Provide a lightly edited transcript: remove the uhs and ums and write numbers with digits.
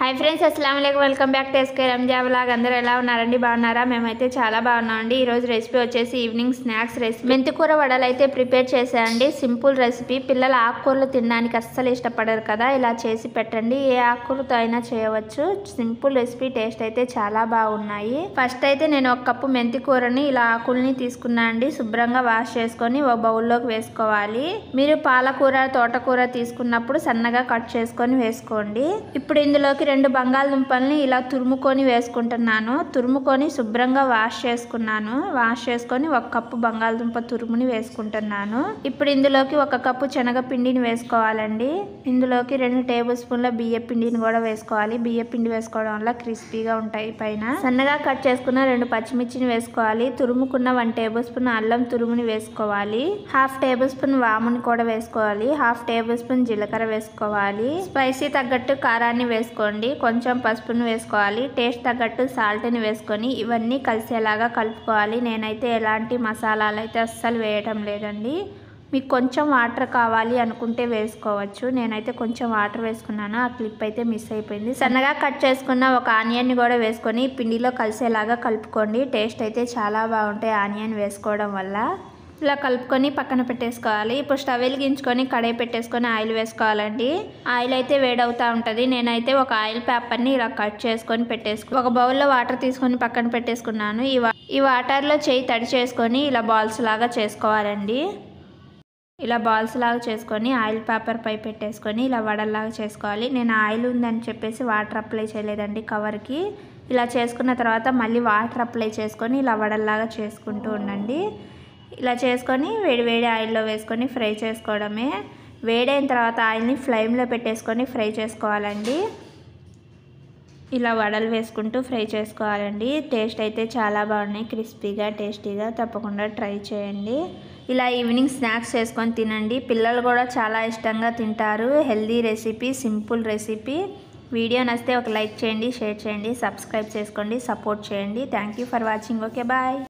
high friends अस्सलाम वालेकुम welcome back to SK Ramza vlog अंदर ఎలా ఉన్నారండి బాగున్నారా మేమైతే చాలా బాగున్నామండి ఈ రోజు రెసిపీ వచ్చేసి ఈవినింగ్ స్నాక్స్ రెసిపీ మెంతికూర వడలు అయితే ప్రిపేర్ చేశానండి సింపుల్ రెసిపీ పిల్లలు ఆకుకూరలు తినడానికి అస్సలు ఇష్టపడరు కదా ఇలా చేసి పెట్టండి ఏ ఆకుకూరతో అయినా చేయవచ్చు సింపుల్ రెసిపీ టేస్ట్ అయితే చాలా బాగున్నాయి ఫస్ట్ అయితే నేను ఒక కప్పు మెంతికూరని ఇలా ఆకుల్ని తీసుకున్నా అండి శుభ్రంగా వాష్ చేసుకొని ఒక బౌల్ లోకి వేసుకోవాలి మీరు పాలకూర తోటకూర తీసుకున్నప్పుడు సన్నగా కట్ చేసుకొని వేసుకోండి ఇప్పుడు ఇందులోకి రెండు బంగాళదుంపల్ని ఇలా తురుముకొని వేసుకుంటున్నాను తురుముకొని శుభ్రంగా వాష్ చేసుకున్నాను వాష్ చేసుకొని ఒక కప్పు బంగాళదుంప తురుముని వేసుకుంటున్నాను ఇప్పుడు ఇందులోకి ఒక కప్పు శనగపిండిని వేసుకోవాలండి ఇందులోకి 2 టేబుల్ స్పూన్ల బియ్యం పిండిని కూడా వేసుకోవాలి బియ్యం పిండి వేసుకోవడం వల్ల క్రిస్పీగా ఉంటాయి పైన సన్నగా కట్ చేసుకున్న 2 పచ్చిమిర్చిని వేసుకోవాలి తురుముకున్న 1 టేబుల్ స్పూన్ అల్లం తురుముని వేసుకోవాలి హాఫ్ టేబుల్ స్పూన్ వాముని కూడా వేసుకోవాలి హాఫ్ టేబుల్ స్పూన్ జీలకర్ర వేసుకోవాలి స్పైసీ తగ్గట్టు కారాన్ని వేసుకోండి కొంచెం పసుపుని వేసుకోవాలి టేస్ట్ తగ్గట్టు సాల్ట్ ని వేసుకొని ఇవన్నీ కలిసేలాగా కలుపుకోవాలి నేనైతే ఎలాంటి మసాలాలు అయితే అస్సలు వేయడం లేదండి మీకు కొంచెం వాటర్ కావాలి అనుకుంటే వేసుకోవచ్చు నేనైతే కొంచెం వాటర్ వేసుకున్నాను ఆ క్లిప్ అయితే మిస్ అయిపోయింది సన్నగా కట్ చేసుకున్న ఒక ఆనియన్ ని కూడా వేసుకొని పిండిలో కలిసేలాగా కలుపుకోండి టేస్ట్ అయితే చాలా బాగుంటాయి ఆనియన్ వేసుకోవడం వల్ల ఇలా కలుపుకొని పక్కన పెట్టేసుకోవాలి ఇప్పుడు స్టవ్ వెలిగించుకొని కడాయి పెట్టేసుకొని ఆయిల్ వేసుకోవాలండి ఆయిల్ అయితే వేడవుతూ ఉంటుంది నేనైతే ఒక ఆయిల్ పేపర్ని ఇలా కట్ చేసుకొని ఒక బౌల్లో వాటర్ తీసుకొని పక్కన పెట్టేసుకున్నాను ఈ వాటర్లో చేయి తడి చేసుకొని ఇలా బాల్స్ లాగా చేసుకోవాలండి ఇలా బాల్స్ లాగా చేసుకొని ఆయిల్ పేపర్ పై పెట్టేసుకొని ఇలా వడల్లాగా చేసుకోవాలి నేను ఆయిల్ ఉందని చెప్పేసి వాటర్ అప్లై చేయలేదండి కవర్కి ఇలా చేసుకున్న తర్వాత మళ్ళీ వాటర్ అప్లై చేసుకొని ఇలా వడల్లాగా చేసుకుంటూ ఉండండి ఇలా చేసుకొని వేడి ఆయిల్లో వేసుకొని ఫ్రై చేసుకోవడమే వేడైన తర్వాత ఆయిల్ని ఫ్లేమ్లో పెట్టేసుకొని ఫ్రై చేసుకోవాలండి ఇలా వడలు వేసుకుంటూ ఫ్రై చేసుకోవాలండి టేస్ట్ అయితే చాలా బాగున్నాయి క్రిస్పీగా టేస్టీగా తప్పకుండా ట్రై చేయండి ఇలా ఈవినింగ్ స్నాక్స్ చేసుకొని తినండి పిల్లలు కూడా చాలా ఇష్టంగా తింటారు healthy recipe simple recipe video నచ్చితే ఒక లైక్ చేయండి షేర్ చేయండి సబ్స్క్రైబ్ చేసుకోండి సపోర్ట్ చేయండి thank you for watching okay bye